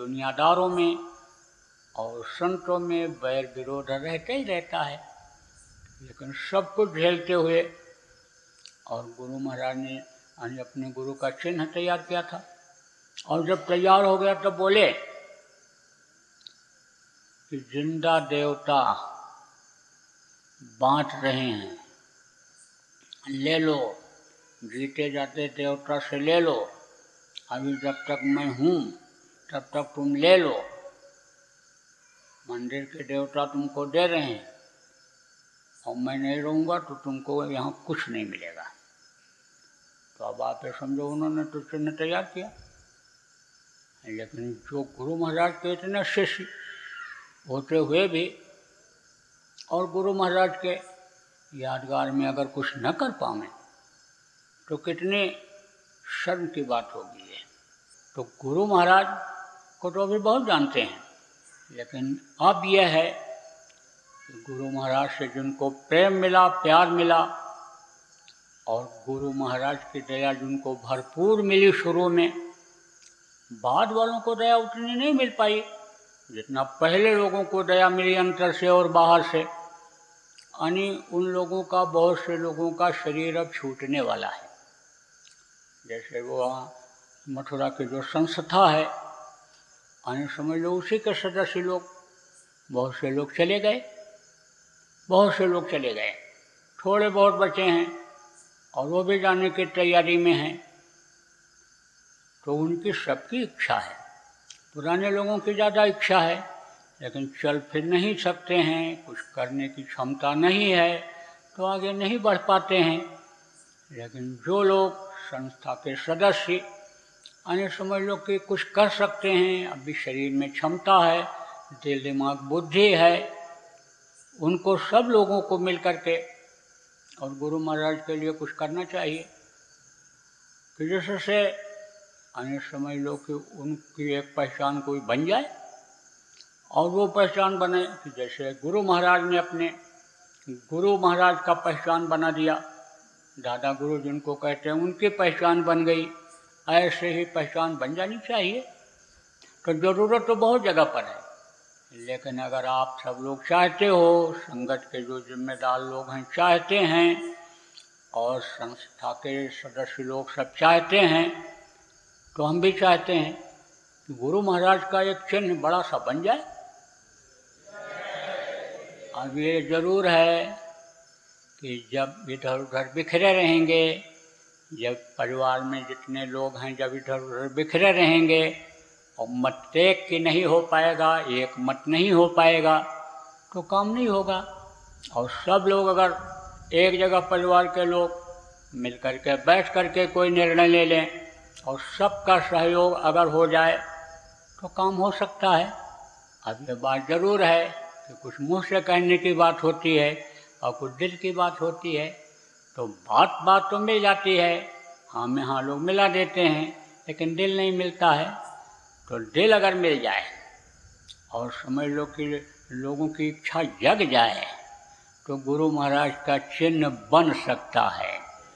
दुनियादारों में और संतों में बैर विरोध रहता ही रहता है, लेकिन सब कुछ झेलते हुए और गुरु महाराज ने अपने गुरु का चिन्ह तैयार किया था। और जब तैयार हो गया तो बोले कि जिंदा देवता बांट रहे हैं, ले लो, जीते जाते देवता से ले लो, अभी जब तक मैं हूँ तब तक तुम ले लो, मंदिर के देवता तुमको दे रहे हैं और मैं नहीं रहूँगा तो तुमको यहाँ कुछ नहीं मिलेगा। तो अब आप ये समझो, उन्होंने तो चिन्ह तैयार किया, लेकिन जो गुरु महाराज के इतने शिष्य होते हुए भी और गुरु महाराज के यादगार में अगर कुछ न कर पाएं तो कितनी शर्म की बात होगी ये। तो गुरु महाराज को तो अभी बहुत जानते हैं, लेकिन अब यह है कि गुरु महाराज से जिनको प्रेम मिला, प्यार मिला और गुरु महाराज की दया जिनको भरपूर मिली शुरू में, बाद वालों को दया उतनी नहीं मिल पाई जितना पहले लोगों को दया मिली अंतर से और बाहर से। यानी उन लोगों का, बहुत से लोगों का शरीर अब छूटने वाला है। जैसे वो मथुरा की जो संस्था है, यानी समझ लो उसी के सदस्य लोग, बहुत से लोग चले गए, थोड़े बहुत बचे हैं और वो भी जाने की तैयारी में हैं। तो उनकी सबकी इच्छा है, पुराने लोगों की ज़्यादा इच्छा है, लेकिन चल फिर नहीं सकते हैं, कुछ करने की क्षमता नहीं है तो आगे नहीं बढ़ पाते हैं। लेकिन जो लोग संस्था के सदस्य यानी समझ लो कि कुछ कर सकते हैं, अभी शरीर में क्षमता है, दिल दिमाग बुद्धि है, उनको सब लोगों को मिल करके और गुरु महाराज के लिए कुछ करना चाहिए कि जिससे यानी समझ लो कि उनकी एक पहचान कोई बन जाए। और वो पहचान बने कि जैसे गुरु महाराज ने अपने गुरु महाराज का पहचान बना दिया, दादा गुरु जिनको कहते हैं उनकी पहचान बन गई, ऐसे ही पहचान बन जानी चाहिए। तो ज़रूरत तो बहुत जगह पर है, लेकिन अगर आप सब लोग चाहते हो, संगत के जो जिम्मेदार लोग हैं चाहते हैं और संस्था के सदस्य लोग सब चाहते हैं, तो हम भी चाहते हैं कि गुरु महाराज का एक चिन्ह बड़ा सा बन जाए। अब ये जरूर है कि जब इधर उधर बिखरे रहेंगे, जब परिवार में जितने लोग हैं जब इधर उधर बिखरे रहेंगे और मत एक की नहीं हो पाएगा, एक मत नहीं हो पाएगा तो काम नहीं होगा। और सब लोग अगर एक जगह परिवार के लोग मिल करके बैठ करके कोई निर्णय ले लें और सबका सहयोग अगर हो जाए तो काम हो सकता है। अब ये बात ज़रूर है कि कुछ मुंह से कहने की बात होती है और कुछ दिल की बात होती है। तो बात तो मिल जाती है, हाँ में हाँ लोग मिला देते हैं, लेकिन दिल नहीं मिलता है। तो दिल अगर मिल जाए और समझ लो कि लोगों की इच्छा जग जाए तो गुरु महाराज का चिन्ह बन सकता है।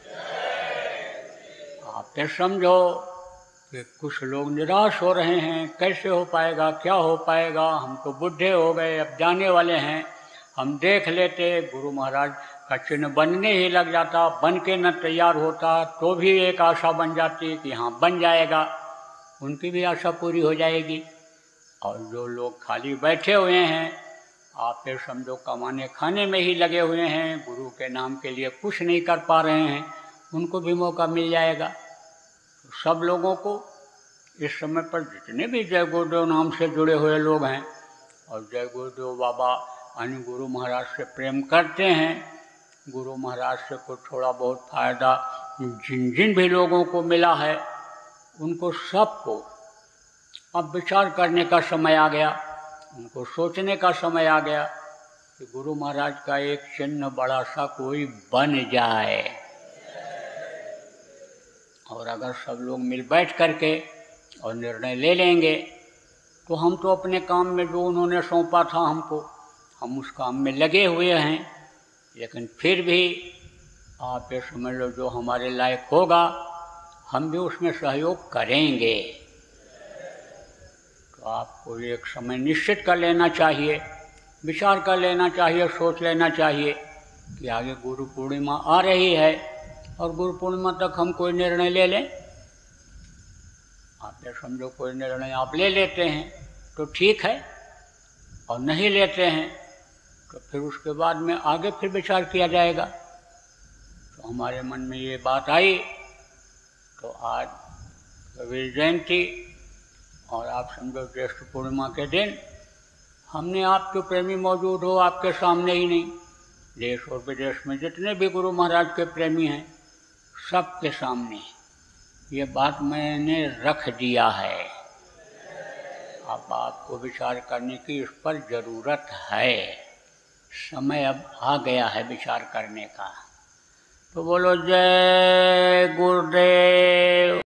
आप ये समझो कि कुछ लोग निराश हो रहे हैं, कैसे हो पाएगा, क्या हो पाएगा, हम तो बूढ़े हो गए, अब जाने वाले हैं, हम देख लेते, गुरु महाराज का चिन्ह बनने ही लग जाता, बन के न तैयार होता तो भी एक आशा बन जाती कि हाँ बन जाएगा, उनकी भी आशा पूरी हो जाएगी। और जो लोग खाली बैठे हुए हैं, आप ये समझो कमाने खाने में ही लगे हुए हैं, गुरु के नाम के लिए कुछ नहीं कर पा रहे हैं, उनको भी मौका मिल जाएगा। तो सब लोगों को इस समय पर जितने भी जय गुरुदेव नाम से जुड़े हुए लोग हैं और जय गुरुदेव बाबा यानी गुरु महाराज से प्रेम करते हैं, गुरु महाराज से कुछ थोड़ा बहुत फायदा जिन जिन भी लोगों को मिला है, उनको सबको अब विचार करने का समय आ गया, उनको सोचने का समय आ गया कि गुरु महाराज का एक चिन्ह बड़ा सा कोई बन जाए। और अगर सब लोग मिल बैठ करके और निर्णय ले लेंगे तो हम तो अपने काम में जो उन्होंने सौंपा था हमको, हम उस काम में लगे हुए हैं, लेकिन फिर भी आप ये समझ लो जो हमारे लायक होगा हम भी उसमें सहयोग करेंगे। तो आपको एक समय निश्चित कर लेना चाहिए, विचार कर लेना चाहिए, सोच लेना चाहिए कि आगे गुरु पूर्णिमा आ रही है और गुरु पूर्णिमा तक हम कोई निर्णय ले लें। आपने समझो कोई निर्णय आप ले लेते हैं तो ठीक है, और नहीं लेते हैं तो फिर उसके बाद में आगे फिर विचार किया जाएगा। तो हमारे मन में ये बात आई, तो आज कबीर जयंती और आप समझो ज्येष्ठ पूर्णिमा के दिन हमने, आप जो प्रेमी मौजूद हो आपके सामने ही नहीं, देश और विदेश में जितने भी गुरु महाराज के प्रेमी हैं सबके सामने ये बात मैंने रख दिया है। अब आपको विचार करने की इस पर ज़रूरत है, समय अब आ गया है विचार करने का। तो बोलो जय गुरुदेव।